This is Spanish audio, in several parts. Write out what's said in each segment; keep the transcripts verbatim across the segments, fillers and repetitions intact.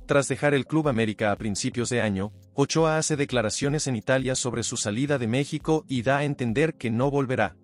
Tras dejar el Club América a principios de año, Ochoa hace declaraciones en Italia sobre su salida de México y da a entender que no volverá.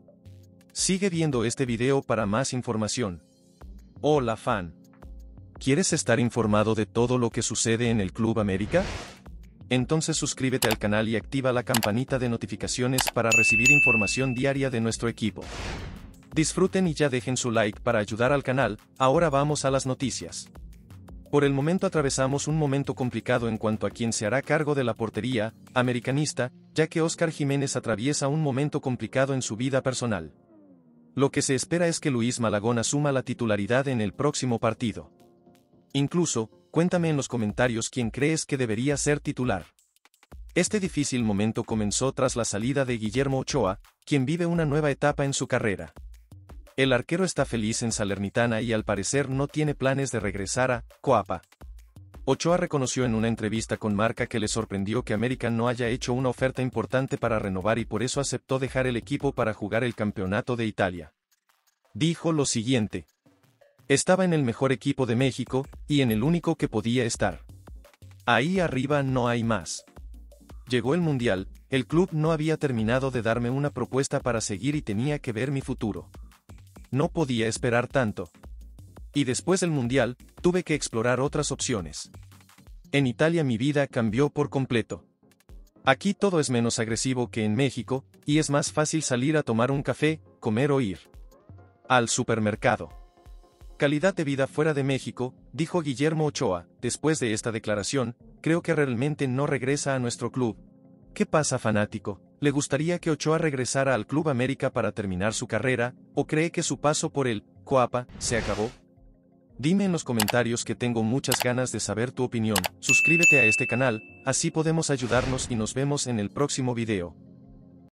Sigue viendo este video para más información. Hola fan. ¿Quieres estar informado de todo lo que sucede en el Club América? Entonces suscríbete al canal y activa la campanita de notificaciones para recibir información diaria de nuestro equipo. Disfruten y ya dejen su like para ayudar al canal. Ahora vamos a las noticias. Por el momento atravesamos un momento complicado en cuanto a quién se hará cargo de la portería americanista, ya que Óscar Jiménez atraviesa un momento complicado en su vida personal. Lo que se espera es que Luis Malagón asuma la titularidad en el próximo partido. Incluso, cuéntame en los comentarios quién crees que debería ser titular. Este difícil momento comenzó tras la salida de Guillermo Ochoa, quien vive una nueva etapa en su carrera. El arquero está feliz en Salernitana y al parecer no tiene planes de regresar a Coapa. Ochoa reconoció en una entrevista con Marca que le sorprendió que América no haya hecho una oferta importante para renovar y por eso aceptó dejar el equipo para jugar el campeonato de Italia. Dijo lo siguiente: estaba en el mejor equipo de México, y en el único que podía estar. Ahí arriba no hay más. Llegó el Mundial, el club no había terminado de darme una propuesta para seguir y tenía que ver mi futuro. No podía esperar tanto. Y después del Mundial, tuve que explorar otras opciones. En Italia mi vida cambió por completo. Aquí todo es menos agresivo que en México, y es más fácil salir a tomar un café, comer o ir al supermercado. Calidad de vida fuera de México, dijo Guillermo Ochoa. Después de esta declaración, creo que realmente no regresa a nuestro club. ¿Qué pasa, fanático? ¿Le gustaría que Ochoa regresara al Club América para terminar su carrera, o cree que su paso por el Coapa se acabó? Dime en los comentarios, que tengo muchas ganas de saber tu opinión. Suscríbete a este canal, así podemos ayudarnos y nos vemos en el próximo video.